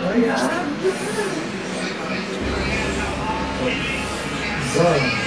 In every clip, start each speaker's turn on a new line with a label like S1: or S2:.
S1: So.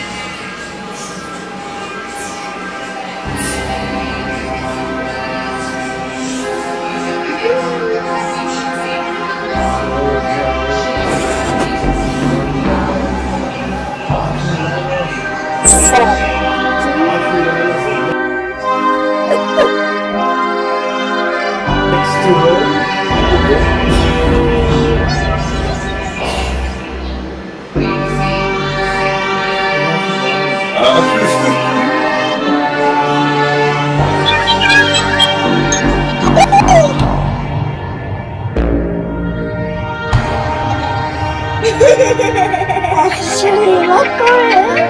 S2: Actually, what Korean?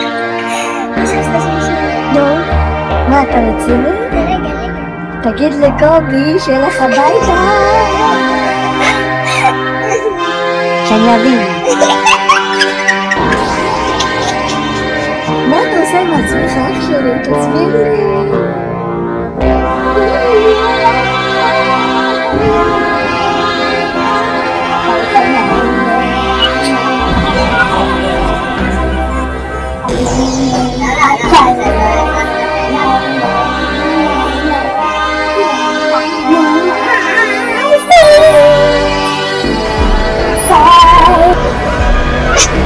S2: No, מה אתה רציני? תגיד לקובי שיהיה לך ביתה שאני אבין. מה אתה עושה עם עצמך אח שלי? תסביר לי.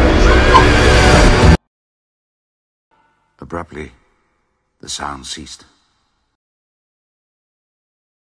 S3: Abruptly, the sound ceased.